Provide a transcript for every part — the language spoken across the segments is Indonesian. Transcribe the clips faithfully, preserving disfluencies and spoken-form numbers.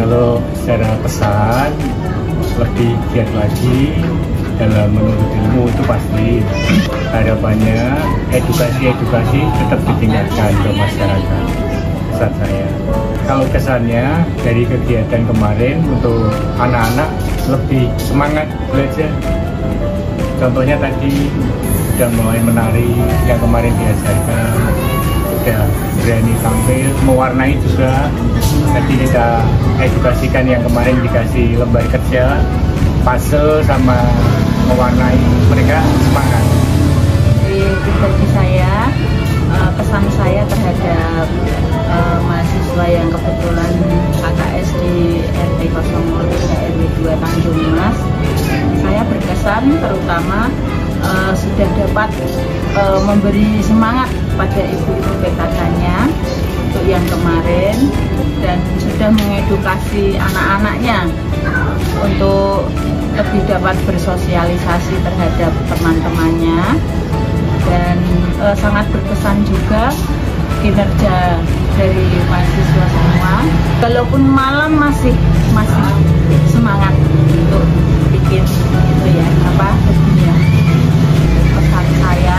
Kalau secara pesan lebih giat lagi dalam menuntut ilmu itu pasti. Harapannya edukasi-edukasi tetap ditingkatkan ke masyarakat. Pesan saya. Kalau kesannya dari kegiatan kemarin untuk anak-anak lebih semangat belajar. Contohnya tadi sudah mulai menari yang kemarin diajarkan, sudah berani tampil, mewarnai juga. Tadi kita edukasikan yang kemarin dikasih lembar kerja, puzzle sama mewarnai, mereka semangat. Jadi bagi saya, kesan saya terhadap uh, mahasiswa yang kebetulan K K S di R T nol nol tiga R W dua Tanjung Mas, saya berkesan terutama uh, sudah dapat uh, memberi semangat pada ibu-ibu P K K-nya untuk yang kemarin, dan sudah mengedukasi anak-anaknya untuk lebih dapat bersosialisasi terhadap teman-temannya. Dan e, sangat berkesan juga kinerja dari mahasiswa semua. Walaupun malam masih masih semangat untuk bikin itu ya apa ya. Pesan saya,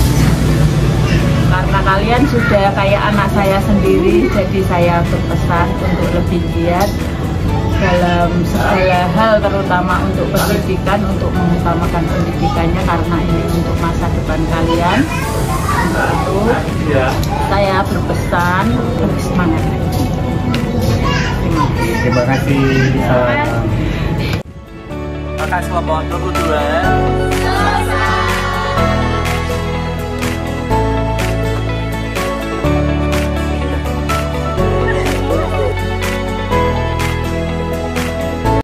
karena kalian sudah kayak anak saya sendiri, jadi saya berpesan untuk lebih giat dalam segala hal, terutama untuk pendidikan, untuk mengutamakan pendidikannya karena ini untuk masa depan kalian. Untuk itu saya berpesan lebih semangat lagi. Terima kasih. Terima kasih. Terima kasih.